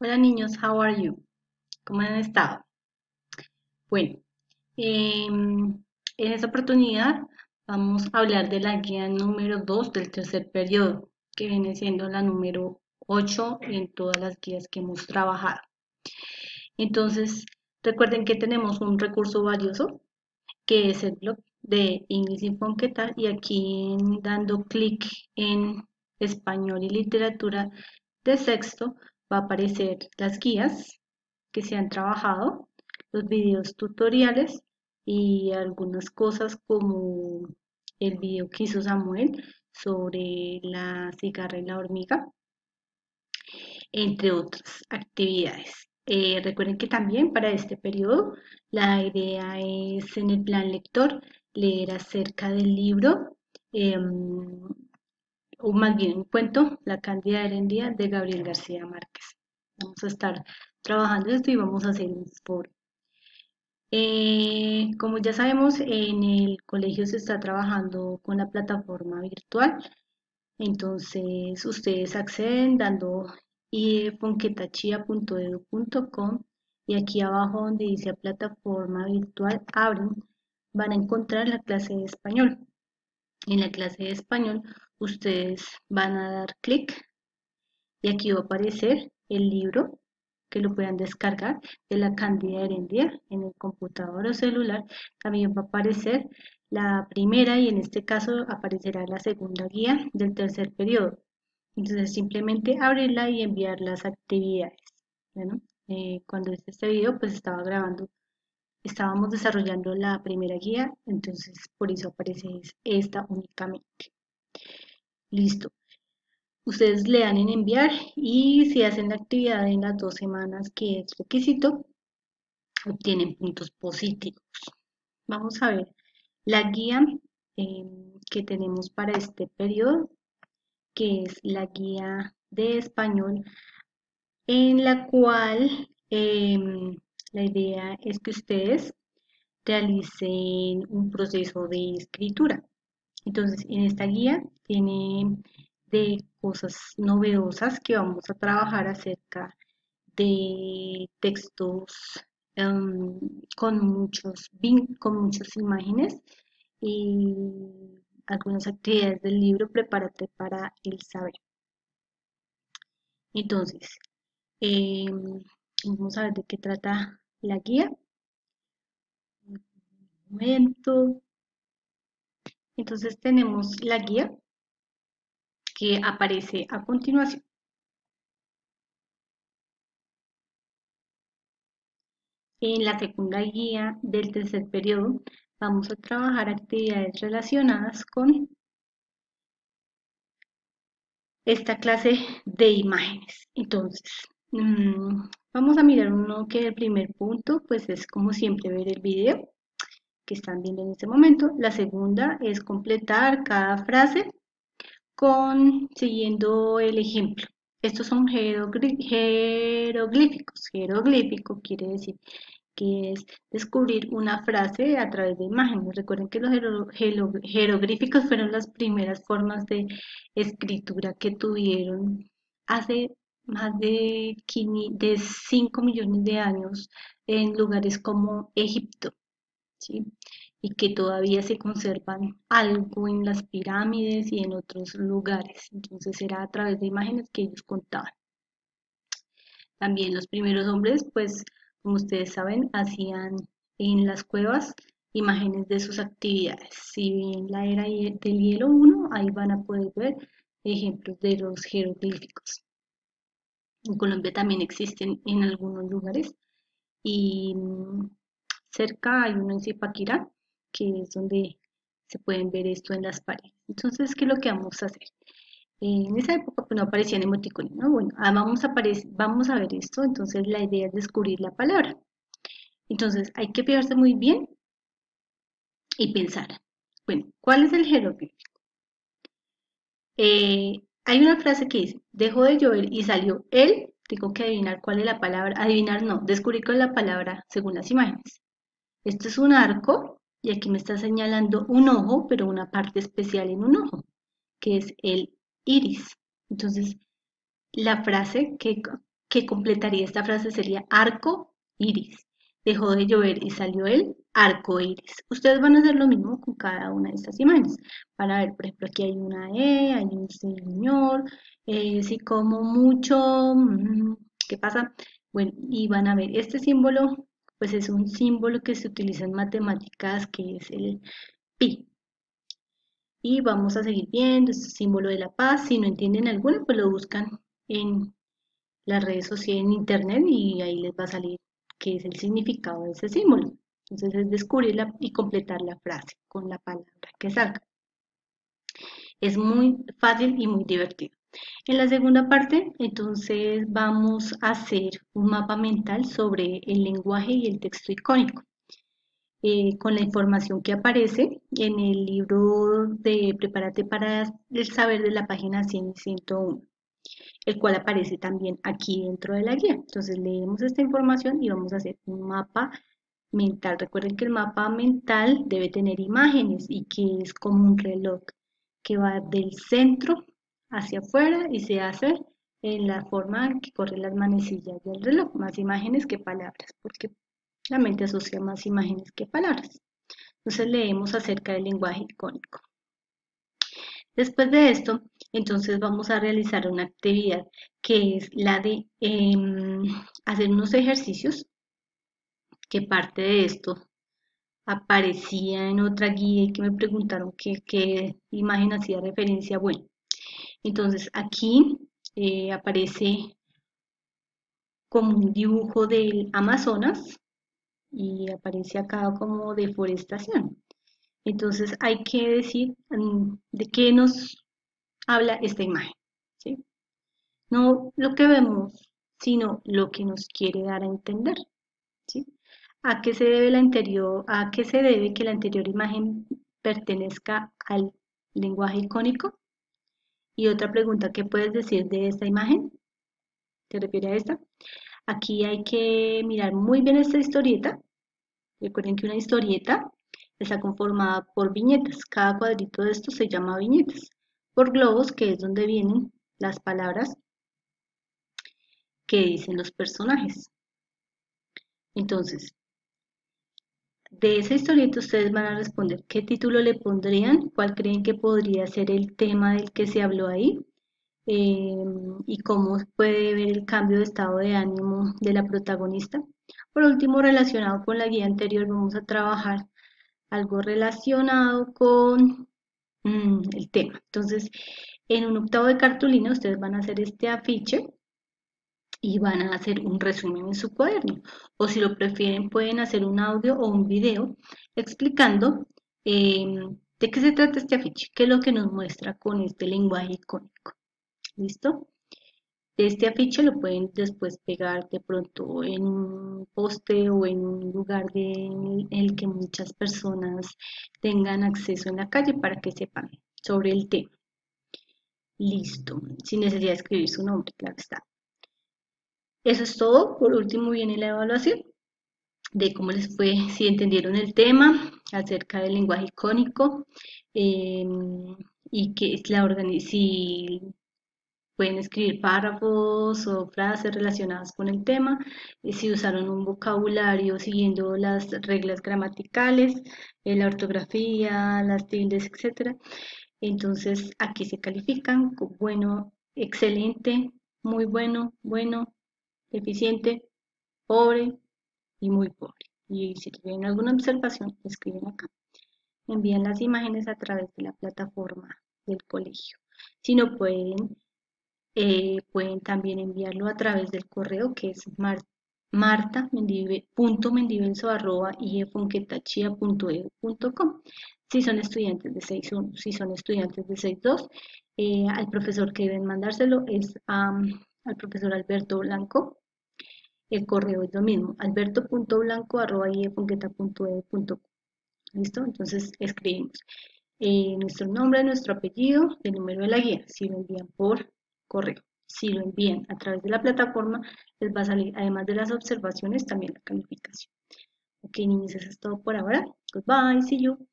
Hola niños, how are you? ¿Cómo han estado? Bueno, en esta oportunidad vamos a hablar de la guía número 2 del tercer periodo, que viene siendo la número 8 en todas las guías que hemos trabajado. Entonces, recuerden que tenemos un recurso valioso, que es el blog de English Info. ¿Qué tal? Y aquí dando clic en español y literatura de sexto va a aparecer las guías que se han trabajado, los videos tutoriales y algunas cosas como el video que hizo Samuel sobre la cigarra y la hormiga, entre otras actividades. Recuerden que también para este periodo la idea es en el plan lector leer acerca del libro, o más bien un cuento, La Cándida de Heredia de Gabriel García Márquez. Vamos a estar trabajando esto y vamos a hacer un foro. Como ya sabemos, en el colegio se está trabajando con la plataforma virtual, entonces ustedes acceden dando fonquetachia.edu.com y aquí abajo donde dice plataforma virtual abren, van a encontrar la clase de español. En la clase de español ustedes van a dar clic y aquí va a aparecer el libro que lo puedan descargar de La Cándida Heredia en el computador o celular. También va a aparecer la primera y en este caso aparecerá la segunda guía del tercer periodo. Entonces simplemente abrirla y enviar las actividades. Bueno, cuando hice este video pues estaba grabando, estábamos desarrollando la primera guía, entonces por eso aparece esta únicamente. Listo. Ustedes le dan en enviar y si hacen la actividad en las 2 semanas que es requisito, obtienen puntos positivos. Vamos a ver la guía eh, que tenemos para este periodo, que es la guía de español, en la cual la idea es que ustedes realicen un proceso de escritura. Entonces, en esta guía tiene de cosas novedosas que vamos a trabajar acerca de textos con muchas imágenes y algunas actividades del libro Prepárate para el saber. Entonces, vamos a ver de qué trata la guía. Un momento. Entonces tenemos la guía que aparece a continuación. En la segunda guía del tercer periodo vamos a trabajar actividades relacionadas con esta clase de imágenes. Entonces, vamos a mirar uno que el primer punto pues es como siempre ver el video que están viendo en este momento. La segunda es completar cada frase siguiendo el ejemplo. Estos son jeroglíficos. Jeroglífico quiere decir que es descubrir una frase a través de imágenes. Recuerden que los jeroglíficos fueron las primeras formas de escritura que tuvieron hace más de 5 millones de años en lugares como Egipto, ¿sí? Y que todavía se conservan algo en las pirámides y en otros lugares. Entonces era a través de imágenes que ellos contaban. También los primeros hombres, pues como ustedes saben, hacían en las cuevas imágenes de sus actividades. Si bien la era del hielo 1, ahí van a poder ver ejemplos de los jeroglíficos. En Colombia también existen en algunos lugares y cerca hay uno en Zipaquirá, que es donde se pueden ver esto en las paredes. Entonces, ¿qué es lo que vamos a hacer? En esa época pues, no aparecían emoticones, ¿no? Bueno, vamos a ver esto, entonces la idea es descubrir la palabra. Entonces, hay que fijarse muy bien y pensar, bueno, ¿cuál es el jeroglífico? Hay una frase que dice, dejó de llover y salió él, tengo que adivinar cuál es la palabra, adivinar no, descubrir cuál es la palabra según las imágenes. Esto es un arco y aquí me está señalando un ojo, pero una parte especial en un ojo, que es el iris. Entonces, la frase, que completaría esta frase sería arco iris. Dejó de llover y salió el arco iris. Ustedes van a hacer lo mismo con cada una de estas imágenes. Van a ver, por ejemplo, aquí hay una E, hay un señor, si como mucho, ¿qué pasa? Bueno, y van a ver, este símbolo, pues es un símbolo que se utiliza en matemáticas, que es el pi. Y vamos a seguir viendo este símbolo de la paz. Si no entienden alguno, pues lo buscan en las redes sociales, en internet, y ahí les va a salir qué es el significado de ese símbolo. Entonces es descubrirla y completar la frase con la palabra que salga. Es muy fácil y muy divertido. En la segunda parte, entonces vamos a hacer un mapa mental sobre el lenguaje y el texto icónico. Con la información que aparece en el libro de Prepárate para el saber de la página 100 y 101, el cual aparece también aquí dentro de la guía. Entonces leemos esta información y vamos a hacer un mapa mental. Recuerden que el mapa mental debe tener imágenes y que es como un reloj que va del centro hacia afuera y se hace en la forma que corren las manecillas del reloj, más imágenes que palabras, porque la mente asocia más imágenes que palabras. Entonces leemos acerca del lenguaje icónico. Después de esto, entonces vamos a realizar una actividad que es la de hacer unos ejercicios, que parte de esto aparecía en otra guía y que me preguntaron qué imagen hacía referencia. Bueno, entonces aquí aparece como un dibujo del Amazonas y aparece acá como deforestación. Entonces hay que decir de qué nos habla esta imagen, ¿sí? No lo que vemos, sino lo que nos quiere dar a entender, ¿sí? ¿A qué se debe a qué se debe que la anterior imagen pertenezca al lenguaje icónico? Y otra pregunta, ¿qué puedes decir de esta imagen? ¿Te refiere a esta? Aquí hay que mirar muy bien esta historieta. Recuerden que una historieta está conformada por viñetas. Cada cuadrito de estos se llama viñetas. Por globos, que es donde vienen las palabras que dicen los personajes. Entonces, de esa historieta ustedes van a responder qué título le pondrían, cuál creen que podría ser el tema del que se habló ahí, eh, y cómo puede ver el cambio de estado de ánimo de la protagonista. Por último, relacionado con la guía anterior, vamos a trabajar algo relacionado con el tema. Entonces, en un octavo de cartulina ustedes van a hacer este afiche y van a hacer un resumen en su cuaderno. O si lo prefieren, pueden hacer un audio o un video explicando de qué se trata este afiche, qué es lo que nos muestra con este lenguaje icónico. ¿Listo? Este afiche lo pueden después pegar de pronto en un poste o en un lugar en el que muchas personas tengan acceso en la calle para que sepan sobre el tema. Listo, sin necesidad de escribir su nombre, claro está. Eso es todo. Por último viene la evaluación de cómo les fue, si entendieron el tema acerca del lenguaje icónico, y que es si pueden escribir párrafos o frases relacionadas con el tema, si usaron un vocabulario siguiendo las reglas gramaticales, la ortografía, las tildes, etc. Entonces aquí se califican con bueno, excelente, muy bueno, bueno, eficiente, pobre y muy pobre. Y si tienen alguna observación, escriben acá. Envían las imágenes a través de la plataforma del colegio. Si no pueden, pueden también enviarlo a través del correo, que es marta.mendive.iffonquetachia.edu.com. Si son estudiantes de 6.1, si son estudiantes de 6.2, al profesor que deben mandárselo es al profesor Alberto Blanco. El correo es lo mismo, alberto.blanco@iffonqueta.edu.com. ¿Listo? Entonces escribimos nuestro nombre, nuestro apellido, el número de la guía, si lo envían por correo. Si lo envían a través de la plataforma, les va a salir, además de las observaciones, también la calificación. Ok, niños, eso es todo por ahora. Goodbye, see you.